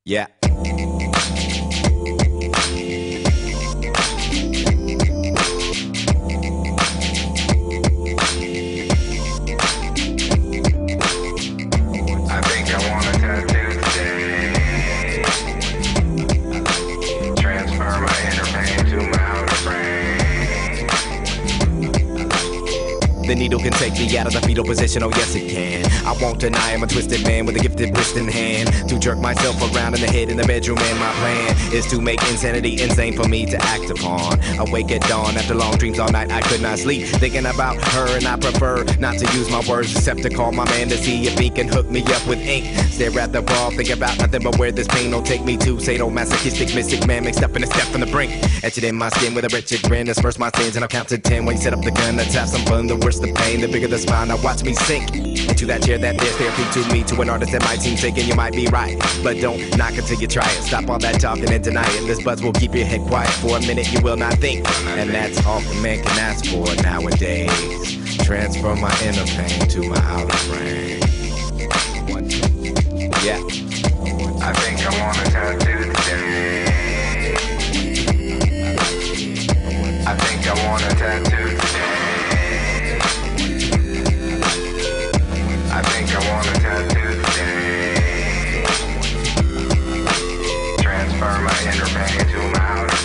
Yeah. The needle can take me out of the fetal position, oh yes it can. I won't deny I'm a twisted man with a gifted wrist in hand, to jerk myself around in the head in the bedroom, and my plan is to make insanity insane for me to act upon. Awake at dawn after long dreams all night, I could not sleep, thinking about her, and I prefer not to use my words except to call my man to see if he can hook me up with ink. Stare at the wall, think about nothing but where this pain will take me to. Sadomasochistic mystic man mixed up in a step from the brink, etched in my skin with a wretched grin, disperse my sins and I'll count to 10 when you set up the gun. Let's have some fun, the worse the pain, the bigger the smile. Now watch me sink into that chair that there's therapy to me. To an artist that might seem sick, and you might be right, but don't knock until you try it. Stop all that talking and deny it. This buzz will keep your head quiet for a minute, you will not think, and that's all a man can ask for nowadays. Transfer my inner pain to my outer frame. Yeah. I think I want a tattoo today. I think I want a tattoo today. I think I want a tattoo today. Transfer my inner pain to my outer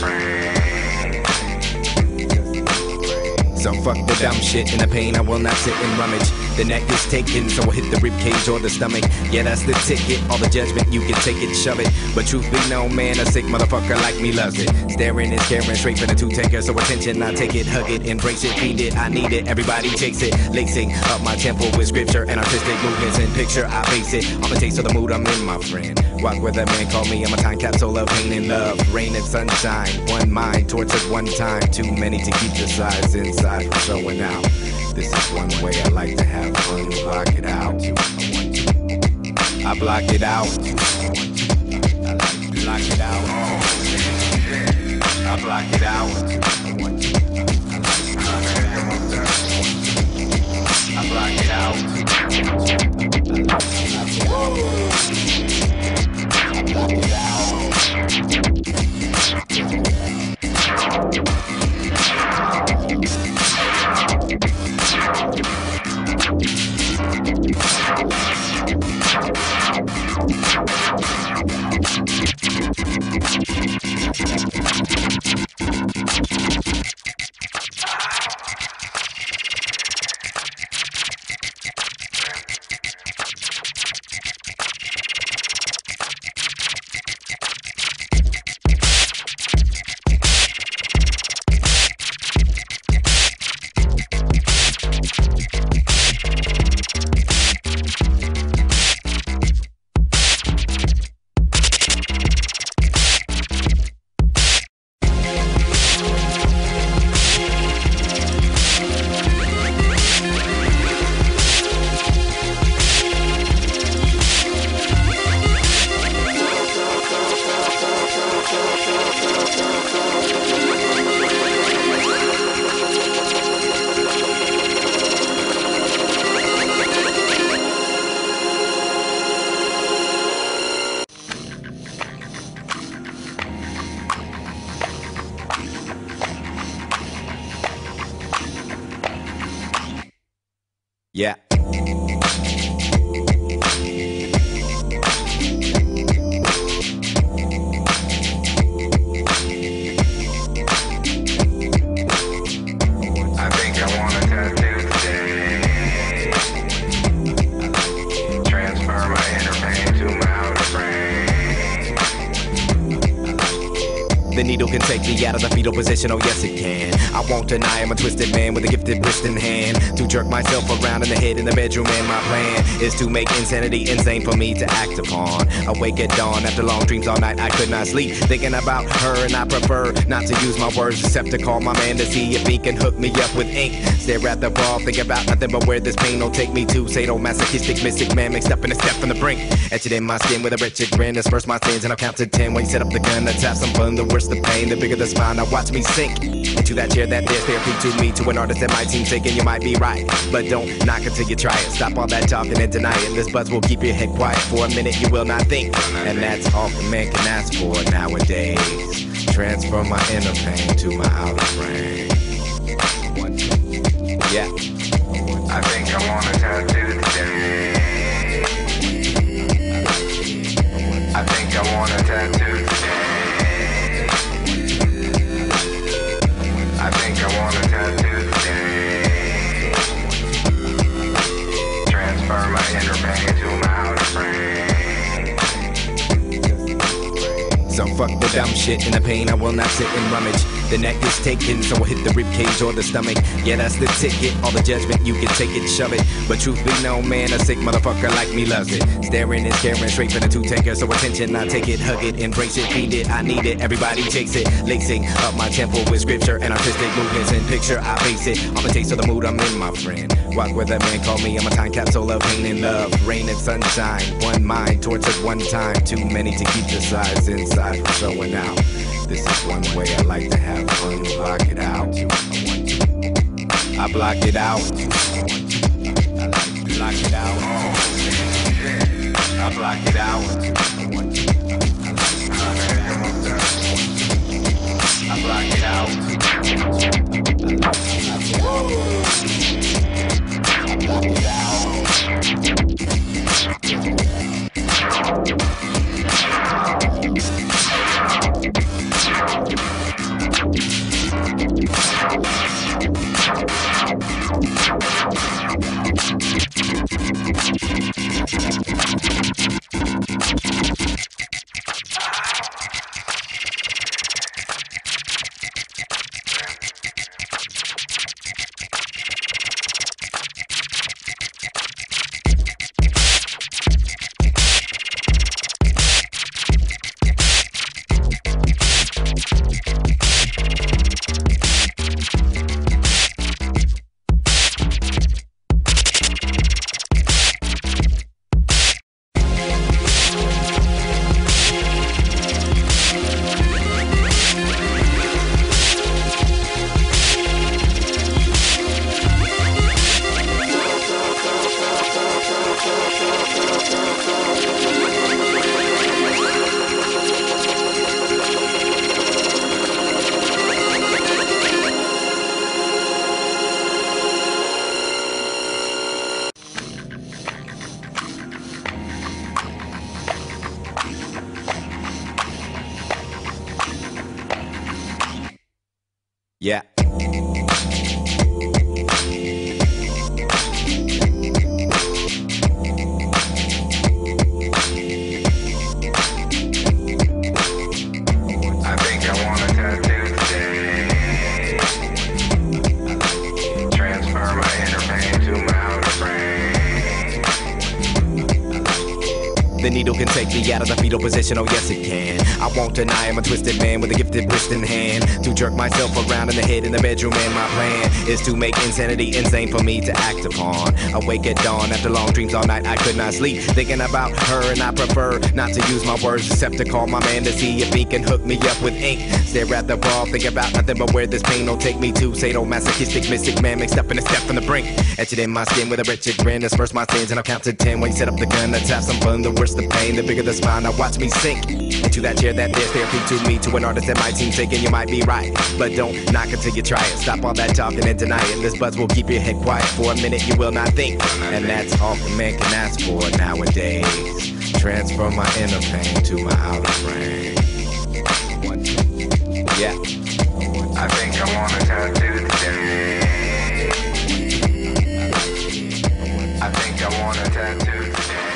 frame. So fuck the dumb shit and the pain, I will not sit and rummage. The neck is taken, so I'll hit the rib cage or the stomach. Yeah, that's the ticket, all the judgment, you can take it, shove it. But truth be known, man, a sick motherfucker like me loves it. Staring and staring straight for the two-taker, so attention, I take it, hug it, embrace it, feed it, I need it, everybody takes it. Lacing up my temple with scripture and artistic movements and picture, I base it on the taste of the mood I'm in, my friend. Walk where that man called me, I'm a time capsule of pain and love. Rain and sunshine, one mind, tortured one time. Too many to keep the size inside from showing out. This is one way I like to have fun, block it out. I block it out. Block it out. I block it out. I block it out. Block it out. Yeah. The needle can take me out of the fetal position, oh yes it can. I won't deny I'm a twisted man with a gifted wrist in hand, to jerk myself around in the head in the bedroom, and my plan is to make insanity insane for me to act upon. Awake at dawn after long dreams all night, I could not sleep, thinking about her, and I prefer not to use my words except to call my man to see if he can hook me up with ink. Stare at the wall, think about nothing but where this pain will take me to. Sadomasochistic mystic man mixed up in a step from the brink, etched in my skin with a wretched grin, disperse my sins and I'll count to 10 when you set up the gun. Let's have some fun, the worse the mystic pain. The bigger the spine, now watch me sink into that chair that there's therapy to me. To an artist that might seem thinking you might be right, but don't knock until you try it. Stop all that talking and deny it. This buzz will keep your head quiet for a minute. You will not think, and that's all a man can ask for nowadays. Transfer my inner pain to my outer frame. Yeah. I think I want a tattoo today. I think I want a tattoo today. I think I want a tattoo today. Transfer my inner pain to my outer frame. So fuck the dumb shit and the pain, I will not sit and rummage. The neck is taken, so I'll hit the ribcage or the stomach. Yeah, that's the ticket, all the judgment, you can take it, shove it. But truth be known, man, a sick motherfucker like me loves it. Staring and scaring straight for the two-taker, so attention, I take it, hug it, embrace it, feed it, I need it, everybody takes it. Lacing up my temple with scripture and artistic movements and picture, I base it on the taste of the mood I'm in, my friend. Walk where that man called me, I'm a time capsule of pain and love. Rain and sunshine, one mind, tortured one time. Too many to keep the sides inside from showing out. This is one way I like to have fun, block it out. I block it out. I like to block it out. I block it out. I block it out. Yeah. The needle can take me out of the fetal position, oh yes it can. I won't deny I'm a twisted man with a gifted wrist in hand. To jerk myself around in the head in the bedroom, and my plan is to make insanity insane for me to act upon. Awake at dawn after long dreams all night, I could not sleep, thinking about her, and I prefer not to use my words except to call my man to see if he can hook me up with ink. Stare at the wall, think about nothing but where this pain will take me to. Sadomasochistic mystic man mixed up in a step from the brink. Etched in my skin with a wretched grin, disperse my sins, and I'll count to 10 when you set up the gun. Let's have some fun, the worse the pain, the bigger the spine. Now watch me sink into that chair that there's therapy to me. To an artist that might seem thinking you might be right, but don't knock until you try it. Stop all that talking and deny it. This buzz will keep your head quiet for a minute. You will not think, and that's all a man can ask for nowadays. Transfer my inner pain to my outer frame. Yeah. I think I want a tattoo today. I think I want a tattoo today.